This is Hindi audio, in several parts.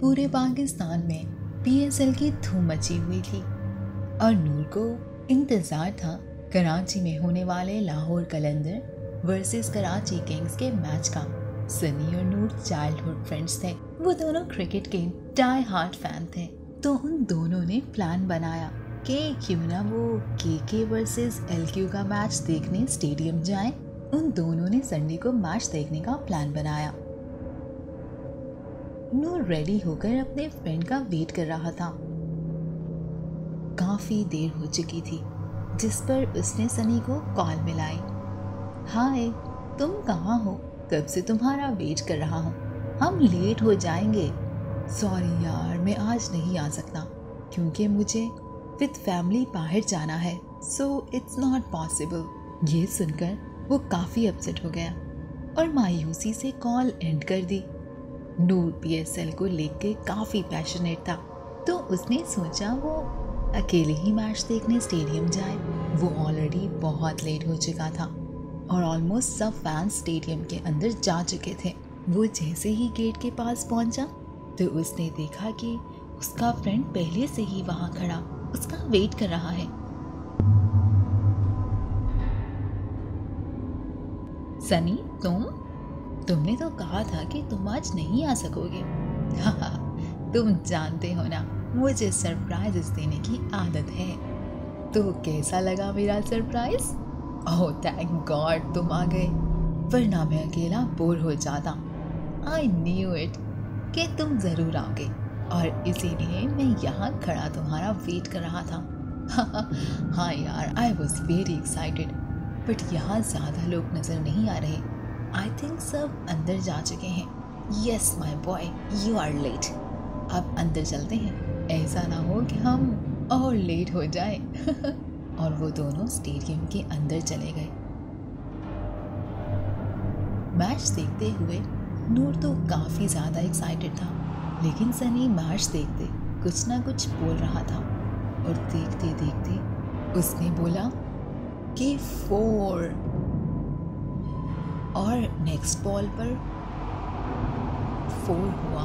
पूरे पाकिस्तान में PSL की धूम मची हुई थी और नूर को इंतज़ार था कराची में होने वाले लाहौर कलंदर वर्सेस कराची किंग्स के मैच का। सनी और नूर चाइल्डहुड फ्रेंड्स थे। वो दोनों क्रिकेट के डाई हार्ट फैन थे, तो उन दोनों ने प्लान बनाया कि क्यों ना वो KK वर्सेस LQ का मैच देखने स्टेडियम जाएं। उन दोनों ने संडे को मैच देखने का प्लान बनाया। नूर रेडी होकर अपने फ्रेंड का वेट कर रहा था। काफी देर हो चुकी थी जिस पर उसने सनी को कॉल मिलाई। हाय, तुम कहाँ हो? कब से तुम्हारा वेट कर रहा हूँ, हम लेट हो जाएंगे। सॉरी यार, मैं आज नहीं आ सकता क्योंकि मुझे विद फैमिली बाहर जाना है, सो इट्स नॉट पॉसिबल। ये सुनकर वो काफ़ी अपसेट हो गया और मायूसी से कॉल एंड कर दी। नूर PSL को लेकर काफ़ी पैशनेट था, तो उसने सोचा वो अकेले ही मैच देखने स्टेडियम जाए। वो ऑलरेडी बहुत लेट हो चुका था और ऑलमोस्ट सब फैंस स्टेडियम के अंदर जा चुके थे। वो जैसे ही गेट के पास पहुंचा तो उसने देखा कि उसका फ्रेंड पहले से ही वहां खड़ा उसका वेट कर रहा है। सनी, तुमने तो कहा था कि तुम आज नहीं आ सकोगे। तुम जानते हो ना, मुझे सरप्राइजेस देने की आदत है। तो कैसा लगा मेरा सरप्राइज? ओह थैंक गॉड तुम आ गए, वरना मैं अकेला बोर हो जाता। आई न्यू इट कि तुम जरूर आओगे और इसीलिए मैं यहाँ खड़ा तुम्हारा वेट कर रहा था। हाँ यार, I was very excited, but यहाँ ज़्यादा लोग नज़र नहीं आ रहे। आई थिंक सब अंदर जा चुके हैं। Yes my boy, you are late. अब अंदर चलते हैं, ऐसा ना हो कि हम और लेट हो जाए। और वो दोनों स्टेडियम के अंदर चले गए। मैच देखते हुए नूर तो काफ़ी ज़्यादा एक्साइटेड था, लेकिन सनी मैच देखते कुछ ना कुछ बोल रहा था और देखते देखते उसने बोला कि 4 और नेक्स्ट बॉल पर 4 हुआ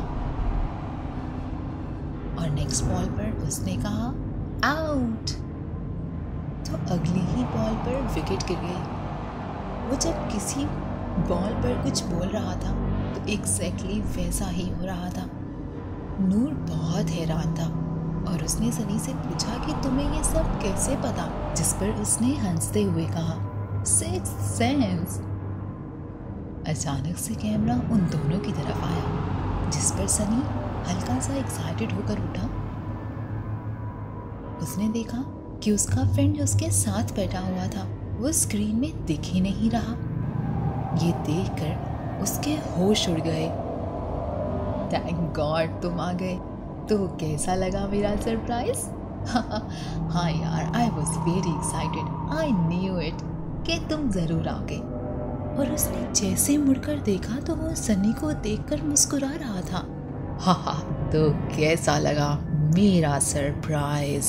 और नेक्स्ट बॉल पर उसने कहा आउट। तो अगली ही बॉल पर विकेट गिर गई। वो जब किसी बॉल पर कुछ बोल रहा था तो एग्जैक्टली वैसा ही हो रहा था। नूर बहुत हैरान था और उसने सनी से पूछा कि तुम्हें ये सब कैसे पता, जिस पर उसने हंसते हुए कहा सिक्स्थ सेंस। अचानक से कैमरा उन दोनों की तरफ आया, जिस पर सनी हल्का सा एक्साइटेड होकर उठा। उसने देखा कि उसका फ्रेंड जो उसके साथ बैठा हुआ था वो स्क्रीन में दिख ही नहीं रहा। ये देखकर उसके होश उड़ गए। थैंक गॉड तुम आ गए। तो कैसा लगा मेरा सरप्राइज? हाँ यार, I was very excited. I knew it कि तुम जरूर आओगे। और उसने जैसे मुड़कर देखा तो वो सनी को देखकर मुस्कुरा रहा था। हाँ, तो कैसा लगा मेरा सरप्राइज?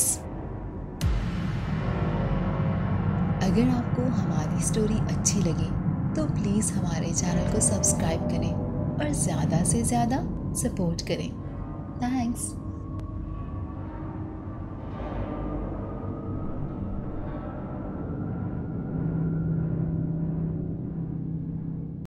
अगर आपको हमारी स्टोरी अच्छी लगी तो प्लीज़ हमारे चैनल को सब्सक्राइब करें और ज़्यादा से ज़्यादा सपोर्ट करें। थैंक्स।